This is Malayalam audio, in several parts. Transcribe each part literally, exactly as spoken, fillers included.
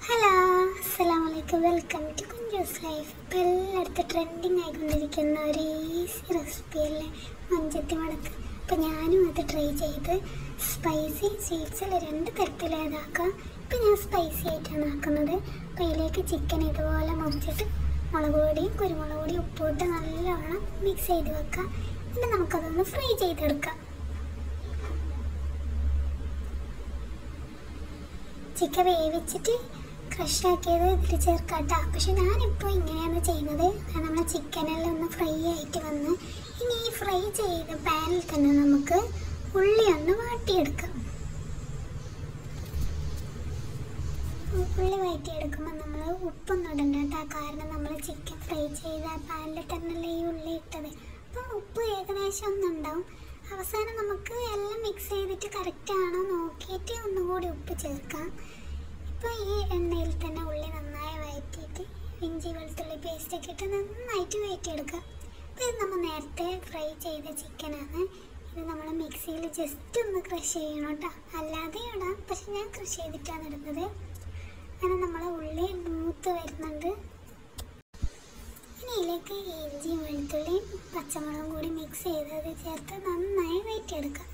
ഹലോ, അസ്സലാമലൈക്കും. Welcome to Kunjoos life. ഇപ്പോൾ എല്ലായിടത്തും ട്രെൻഡിങ് ആയിക്കൊണ്ടിരിക്കുന്ന ഒരു ഈസി റെസിപ്പിയല്ലേ മഞ്ചത്തി മടക്ക്. അപ്പോൾ ഞാനും അത് ട്രൈ ചെയ്ത് സ്പൈസി സ്വീറ്റ്സിൽ രണ്ട് തരത്തിലേതാക്കാം. ഇപ്പോൾ ഞാൻ സ്പൈസി ആയിട്ടാണ് ആക്കുന്നത്. അപ്പോൾ ഇതിലേക്ക് ചിക്കൻ ഇതുപോലെ മുറിച്ചിട്ട് മുളക് പൊടിയും കുരുമുളക് പൊടിയും ഉപ്പിട്ട് നല്ലവണ്ണം മിക്സ് ചെയ്ത് വെക്കാം. എന്നിട്ട് നമുക്കതൊന്ന് ഫ്രൈ ചെയ്തെടുക്കാം. ചിക്കൻ വേവിച്ചിട്ട് ക്രഷാക്കിയത് ഇതിൽ ചേർക്കാട്ടോ. പക്ഷെ ഞാനിപ്പോൾ ഇങ്ങനെയാണ് ചെയ്യുന്നത്. നമ്മൾ ചിക്കനെല്ലാം ഒന്ന് ഫ്രൈ ആയിട്ട് വന്ന് ഇനി ഈ ഫ്രൈ ചെയ്ത പാനിൽ തന്നെ നമുക്ക് ഉള്ളി ഒന്ന് വാട്ടിയെടുക്കാം. ഉള്ളി വാട്ടിയെടുക്കുമ്പോൾ നമ്മൾ ഉപ്പൊന്നും ഇടണ്ട കേട്ടോ. കാരണം നമ്മൾ ചിക്കൻ ഫ്രൈ ചെയ്ത പാനിൽ തന്നെയല്ലേ ഈ ഉള്ളി ഇട്ടത്. അപ്പം ഉപ്പ് ഏകദേശം ഒന്നുണ്ടാവും. അവസാനം നമുക്ക് എല്ലാം മിക്സ് ചെയ്തിട്ട് കറക്റ്റാണോ നോക്കിയിട്ട് ഒന്നുകൂടി ഉപ്പ് ചേർക്കാം. ഇപ്പോൾ ഈ എണ്ണയിൽ തന്നെ ഉള്ളി നന്നായി വഴറ്റിയിട്ട് ഇഞ്ചി വെളുത്തുള്ളി പേസ്റ്റൊക്കെ ഇട്ട് നന്നായിട്ട് വഴറ്റിയെടുക്കുക. അപ്പോൾ ഇത് നമ്മൾ നേരത്തെ ഫ്രൈ ചെയ്ത ചിക്കനാണ്. ഇത് നമ്മൾ മിക്സിയിൽ ജസ്റ്റ് ഒന്ന് ക്രഷ് ചെയ്യണം കേട്ടോ. അല്ലാതെ ഇടാം, പക്ഷെ ഞാൻ ക്രഷ് ചെയ്തിട്ടാണ് ഇടുന്നത്. അങ്ങനെ നമ്മൾ ഉള്ളി മൂത്ത് വരുന്നുണ്ട്. ഇനി ഇതിലേക്ക് ഇഞ്ചിയും വെളുത്തുള്ളിയും പച്ചമുളകും കൂടി മിക്സ് ചെയ്തത് ചേർത്ത് നന്നായി വഴറ്റിയെടുക്കാം.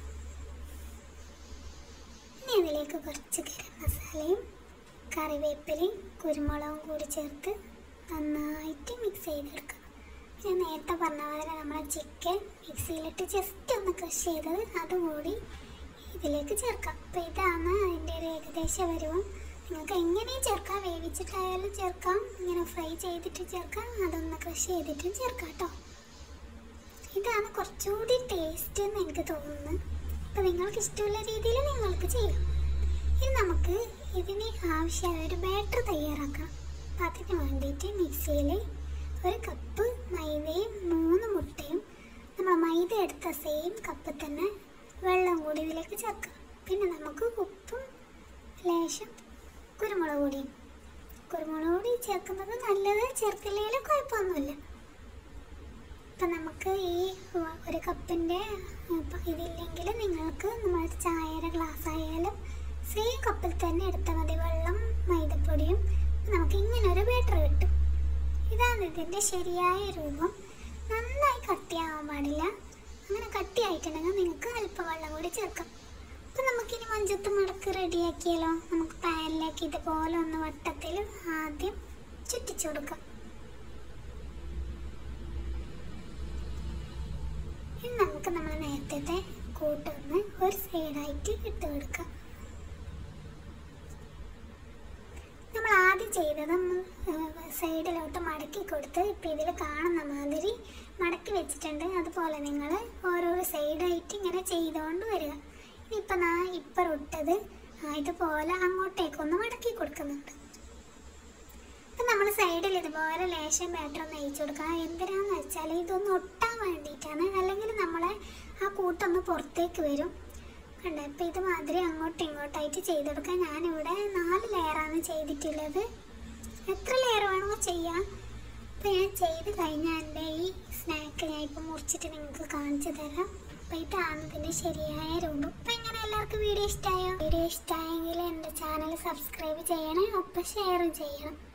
ഇനി ഇതിലേക്ക് കുറച്ച് ഗരം മസാലയും കറിവേപ്പിലയും കുരുമുളകും കൂടി ചേർത്ത് നന്നായിട്ട് മിക്സ് ചെയ്തെടുക്കാം. ഞാൻ നേരത്തെ പറഞ്ഞ പോലെ നമ്മളെ ചിക്കൻ മിക്സിയിലിട്ട് ജസ്റ്റ് ഒന്ന് ക്രഷ് ചെയ്തത് അതുകൂടി ഇതിലേക്ക് ചേർക്കാം. അപ്പോൾ ഇതാണ് അതിൻ്റെ ഒരു ഏകദേശ പരുവം. നിങ്ങൾക്ക് എങ്ങനെയും ചേർക്കാം, വേവിച്ചിട്ടായാലും ചേർക്കാം, ഇങ്ങനെ ഫ്രൈ ചെയ്തിട്ട് ചേർക്കാം, അതൊന്ന് ക്രഷ് ചെയ്തിട്ടും ചേർക്കാം കേട്ടോ. ഇതാണ് കുറച്ചുകൂടി ടേസ്റ്റ് എന്ന് എനിക്ക് തോന്നുന്നത്. അപ്പോൾ നിങ്ങൾക്ക് ഇഷ്ടമുള്ള രീതിയിൽ നിങ്ങൾക്ക് ചെയ്യാം. ഇനി നമുക്ക് ഇതിന് ആവശ്യമായ ഒരു ബാറ്റർ തയ്യാറാക്കാം. അപ്പം അതിന് വേണ്ടിയിട്ട് മിക്സിയിൽ ഒരു കപ്പ് മൈദയും മൂന്ന് മുട്ടയും നമ്മൾ മൈദ എടുത്ത സെയിം കപ്പ് തന്നെ വെള്ളം കൂടി ഇതിലേക്ക് ചേർക്കാം. പിന്നെ നമുക്ക് ഉപ്പും ലേശം കുരുമുളക് പൊടിയും കുരുമുളക് പൊടി ചേർക്കുന്നത് നല്ലത്, ചേർക്കില്ലെങ്കിലും കുഴപ്പമൊന്നുമില്ല. അപ്പം നമുക്ക് ഈ ഒരു കപ്പിൻ്റെ ഇതില്ലെങ്കിൽ നിങ്ങൾക്ക് നമ്മുടെ ചായയുടെ ഗ്ലാസ് ആയാലും സെയിം കപ്പിൽ തന്നെ എടുത്താൽ മതി വെള്ളം മൈദപ്പൊടിയും. നമുക്ക് ഇങ്ങനെ ഒരു ബാറ്റർ കിട്ടും. ഇതാണ് ഇതിൻ്റെ ശരിയായ രൂപം. നന്നായി കട്ടിയാവാൻ പാടില്ല. അങ്ങനെ കട്ടിയായിട്ടുണ്ടെങ്കിൽ നിങ്ങൾക്ക് അല്പം വെള്ളം കൂടി ചേർക്കാം. അപ്പം നമുക്കിനി മഞ്ചത്ത് മടക്ക് റെഡിയാക്കിയാലോ. നമുക്ക് പാനിലേക്ക് ഇതുപോലെ ഒന്ന് വട്ടത്തിൽ ആദ്യം ചുറ്റിച്ചു കൊടുക്കാം. ഇനി നമുക്ക് നമ്മൾ നേരത്തെ കൂട്ടൊന്ന് ഒരു സൈഡായിട്ട് ഇട്ട് കൊടുക്കാം. നമ്മൾ ആദ്യം ചെയ്തത് സൈഡിലോട്ട് മടക്കി കൊടുത്ത് ഇപ്പം ഇതിൽ കാണുന്ന മാതിരി മടക്കി വെച്ചിട്ടുണ്ട്. അതുപോലെ നിങ്ങൾ ഓരോരോ സൈഡായിട്ട് ഇങ്ങനെ ചെയ്തുകൊണ്ട് വരിക. ഇനിയിപ്പം ഞാൻ ഇപ്പം ഇട്ടത് ഇതുപോലെ അങ്ങോട്ടേക്കൊന്ന് മടക്കി കൊടുക്കുന്നുണ്ട്. അപ്പം നമ്മൾ സൈഡിൽ ഇതുപോലെ ലേശം ബാറ്റർ ഒന്ന് അയച്ചു കൊടുക്കുക. എന്തിനാന്ന് വെച്ചാൽ ഇതൊന്ന് ഒട്ടാൻ വേണ്ടിയിട്ടാണ്. അല്ലെങ്കിൽ നമ്മളെ ആ കൂട്ടൊന്ന് പുറത്തേക്ക് വരും. കണ്ടോ, ഇപ്പം ഇതുമാതിരി അങ്ങോട്ടും ഇങ്ങോട്ടായിട്ട് ചെയ്തെടുക്കാം. ഞാനിവിടെ നാല് ലെയറാണ് ചെയ്തിട്ടുള്ളത്. എത്ര ലെയർ വേണമെങ്കിൽ ചെയ്യാം. അപ്പം ഞാൻ ചെയ്ത് കഴിഞ്ഞാൽ എൻ്റെ ഈ സ്നാക്ക് ഞാൻ ഇപ്പം മുറിച്ചിട്ട് നിങ്ങൾക്ക് കാണിച്ചു തരാം. അപ്പം ഇതാണ് ഇതിൻ്റെ ശരിയായ രൂപം. അപ്പം ഇങ്ങനെ എല്ലാവർക്കും വീഡിയോ ഇഷ്ടമായോ? വീഡിയോ ഇഷ്ടമായെങ്കിൽ എൻ്റെ ചാനൽ സബ്സ്ക്രൈബ് ചെയ്യണേ, ഒപ്പം ഷെയറും ചെയ്യണം.